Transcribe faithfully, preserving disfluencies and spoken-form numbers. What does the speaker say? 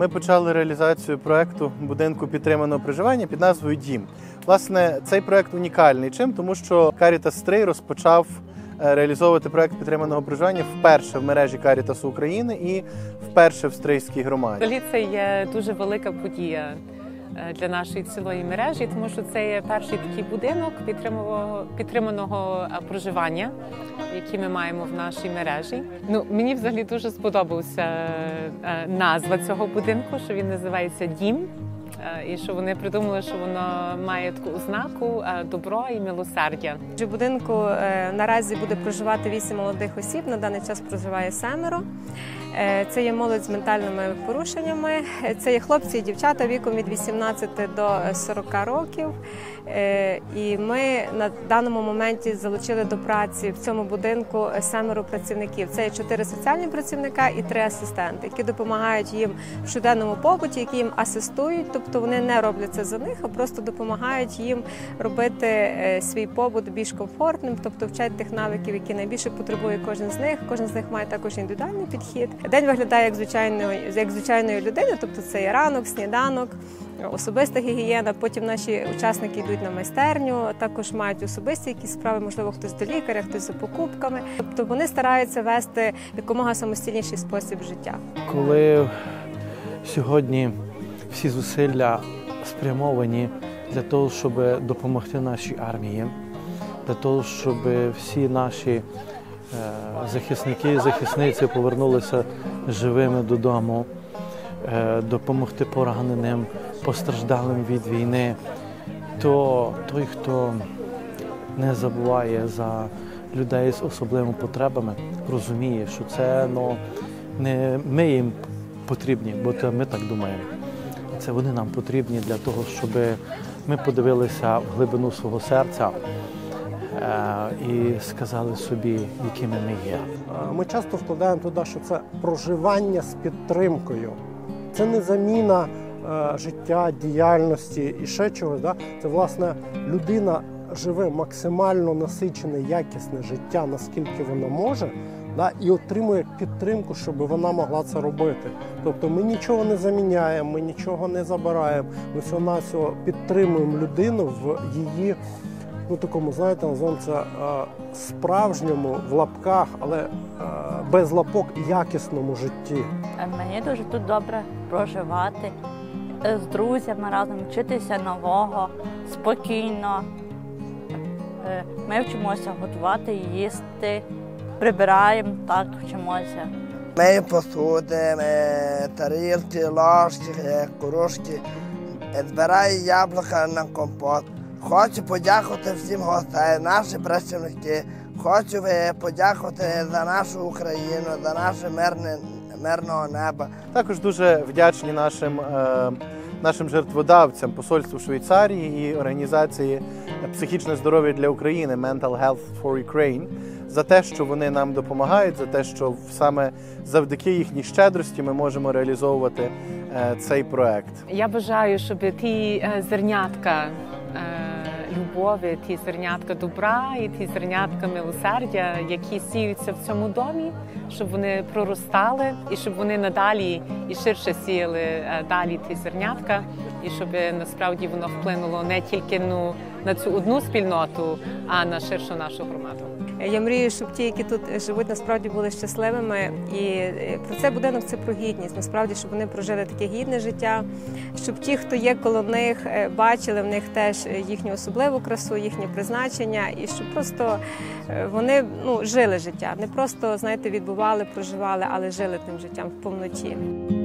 ми почали реалізацію проєкту будинку підтриманого проживання під назвою «Дім». Власне, цей проєкт унікальний чим? Тому що Caritas Стрий розпочав реалізовувати проєкт підтриманого проживання вперше в мережі Caritas України і вперше в Стрийській громаді. Взагалі це є дуже велика подія для нашої цілої мережі, тому що це є перший такий будинок підтриманого, підтриманого проживання, який ми маємо в нашій мережі. Ну, мені взагалі дуже сподобалася назва цього будинку, що він називається «Дім». І що вони придумали, що воно має таку ознаку добро і милосердя. В будинку наразі буде проживати вісім молодих осіб, на даний час проживає семеро. Це є молодь з ментальними порушеннями, це є хлопці і дівчата віком від вісімнадцяти до сорока років. І ми на даному моменті залучили до праці в цьому будинку семеро працівників. Це є чотири соціальні працівника і три асистенти, які допомагають їм в щоденному побуті, які їм асистують, тобто вони не роблять це за них, а просто допомагають їм робити свій побут більш комфортним, тобто вчать тих навиків, які найбільше потребує кожен з них. Кожен з них має також індивідуальний підхід. День виглядає як звичайної, як звичайної людини, тобто це є ранок, сніданок, особиста гігієна, потім наші учасники йдуть на майстерню, також мають особисті якісь справи, можливо, хтось до лікаря, хтось за покупками. Тобто вони стараються вести якомога самостійніший спосіб життя. Коли сьогодні всі зусилля спрямовані для того, щоб допомогти нашій армії, для того, щоб всі наші захисники і захисниці повернулися живими додому, допомогти пораненим, постраждалим від війни, то той, хто не забуває за людей з особливими потребами, розуміє, що це ну, не ми їм потрібні, бо це ми так думаємо. Це вони нам потрібні для того, щоб ми подивилися в глибину свого серця і сказали собі, якими ми є. Ми часто вкладаємо туди, що це проживання з підтримкою. Це не заміна е, життя, діяльності і ще чогось. Да? Це, власне, людина живе максимально насичене, якісне життя, наскільки вона може, да? І отримує підтримку, щоб вона могла це робити. Тобто ми нічого не заміняємо, ми нічого не забираємо, ми всього-навсього підтримуємо людину в її, ну, такому, знаєте, називаємо це е, справжньому, в лапках, але е, без лапок, якісному житті. Мені дуже тут добре проживати, з друзями разом вчитися нового, спокійно. Ми вчимося готувати, їсти, прибираємо, так вчимося. Миємо посуди, тарілки, ложки, кружки, збираю яблука на компот. Хочу подякувати всім гостям, наші працівники. Хочу подякувати за нашу Україну, за наше мирне, мирного неба. Також дуже вдячні нашим, е, нашим жертводавцям, посольству Швейцарії і організації «Психічне здоров'я для України» Mental Health for Ukraine за те, що вони нам допомагають, за те, що саме завдяки їхній щедрості ми можемо реалізовувати е, цей проект. Я бажаю, щоб ті е, зернятка е, любові, ті зернятка добра і ті зернятка милосердя, які сіються в цьому домі, щоб вони проростали і щоб вони надалі і ширше сіяли далі ті зернятка, і щоб насправді воно вплинуло не тільки ну, на цю одну спільноту, а на ширшу нашу громаду. Я мрію, щоб ті, які тут живуть, насправді були щасливими. І про це будинок – це про гідність. Насправді, щоб вони прожили таке гідне життя, щоб ті, хто є коло них, бачили в них теж їхню особливу красу, їхнє призначення, і щоб просто вони ну, жили життя. Не просто, знаєте, відбували, проживали, але жили тим життям в повноті.